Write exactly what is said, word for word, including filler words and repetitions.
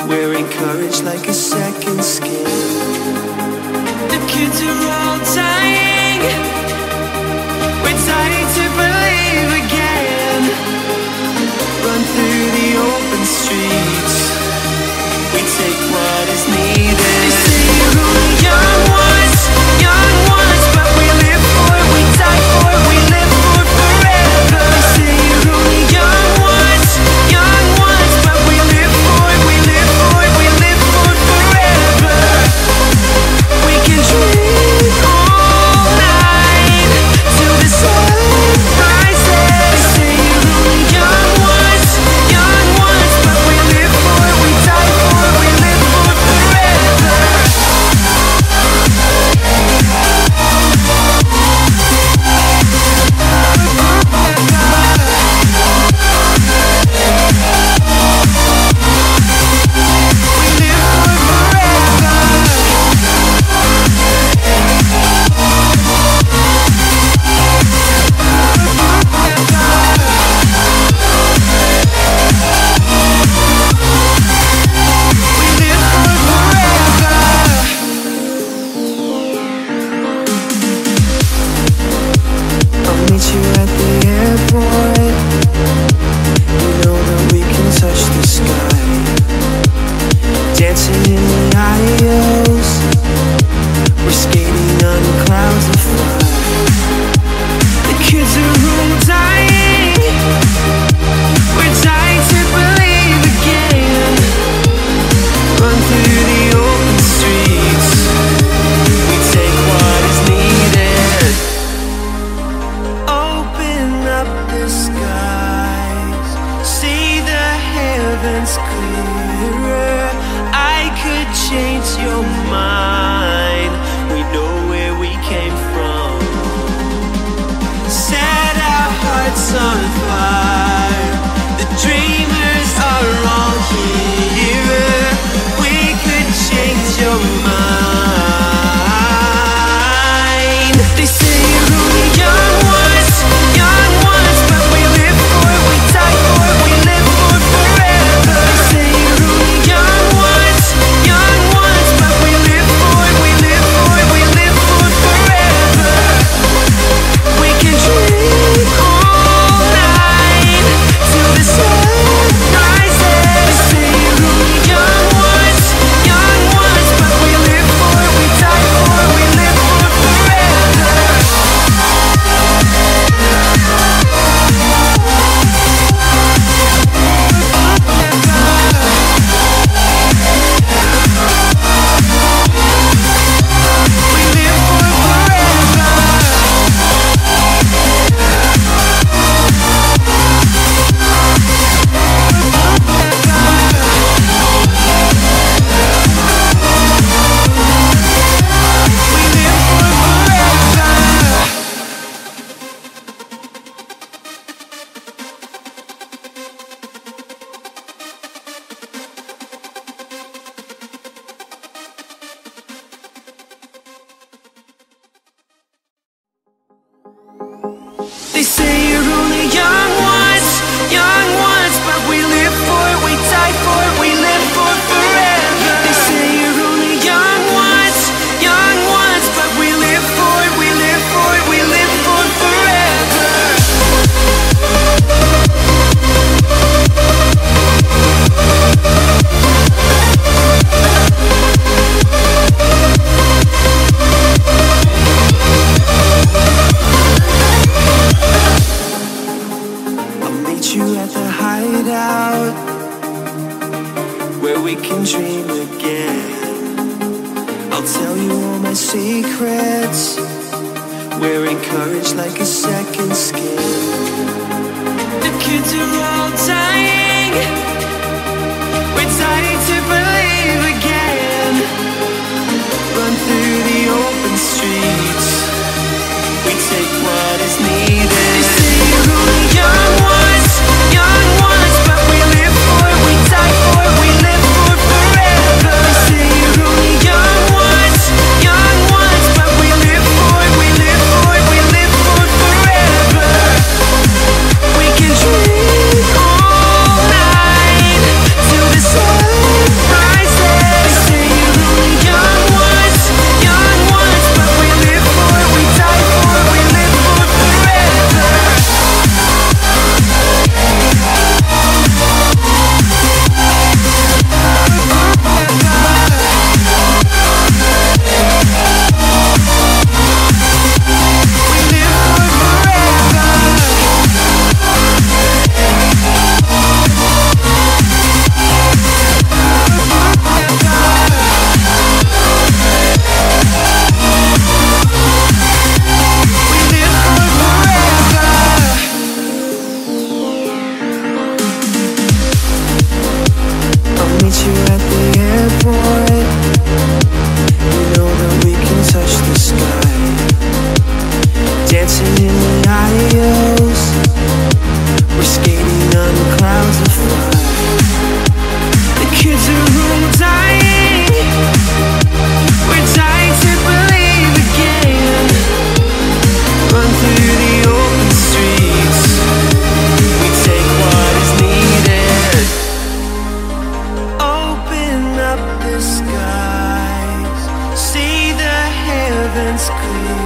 We're encouraged like a second skin. The kids are all dying. We're dying to believe again. Run through the open streets. We take what is needed. They say you're only young ones, young ones, but we live for it, we die for it, we live for it forever. They say you're only young ones, young ones, but we live for it, we live for it, we live for it forever. We can dream all night till the sun rises. They say you're only young ones, young ones, but we live for it, we die for it, we live for it forever. They say you're only young ones, young ones, but we live for it, we die for it, we live for it forever. They say you're only young ones, young ones, but we live for it, we live for it, we live for it forever. Where we can dream again. I'll tell you all my secrets. We're encouraged like a second skin. The kids are all dying. We're dying to believe again. Run through the open streets. We take what is needed. They say you're only young ones, young ones, but we live for it, we die for it, we live for it forever. They say you're only young ones, young ones, but we live for it, we live for it, we live for it forever. We can dream all night clear.